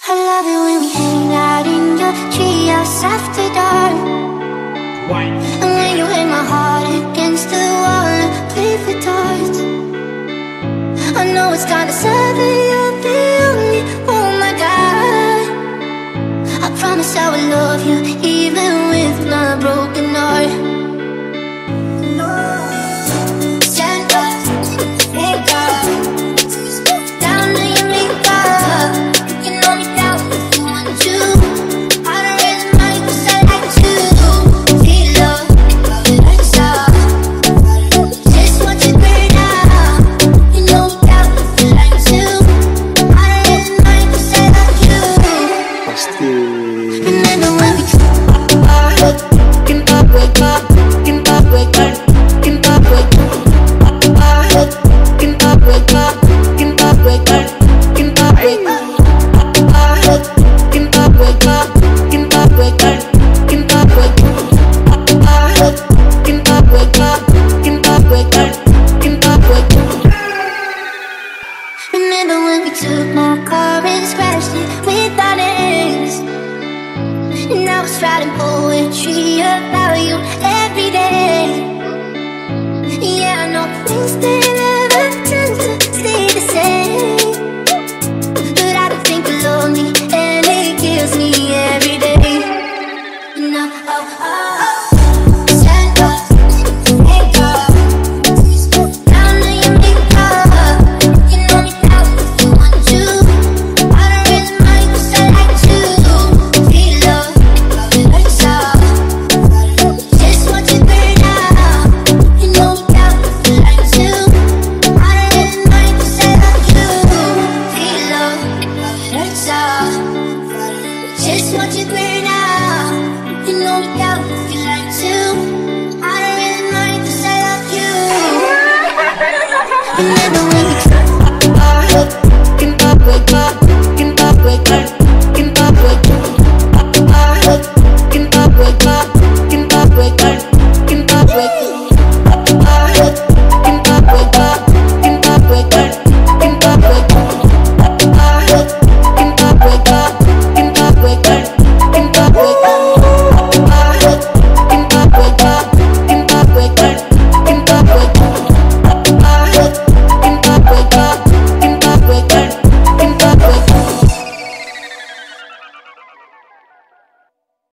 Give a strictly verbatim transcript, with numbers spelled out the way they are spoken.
I love it when we hang out in your treehouse after dark. Why? And when you hang my heart against the wall and play for darts. I know it's kinda sad that you're the only. Oh my God, I promise I will love you even with my broken heart. Stand up, wake up, down to your makeup. You know me down if you want to. I don't really mind 'cause I like to feel love, love it like so. Just want you burn out. You know me down if you like to. I don't really mind 'cause I love you. Remember when we can pop, wake up, can pop, wake up, can pop, wake up, can pop, wake up, can pop, wake up, can pop, wake up, can pop, wake up, can pop, wake up, can pop, wake up, can pop, wake up, can pop, wake up, can pop, wake up. Remember when we took my car and scratched it with our names? And I was writing poetry about you every day. Yeah, I know things they never tend to stay the same, but I don't think you love me and it kills me every day. No, oh, oh, oh. Stand up, wake up, down to your makeup. You know me now if you want to. I don't really mind 'cause I like to feel love, love it like so. Just want you burn out. You know me now if you like to. I don't really mind 'cause I love you. Feel love, love it like so. Just want you burn out. You know me now if you like to. I don't really mind 'cause I love you. Remember when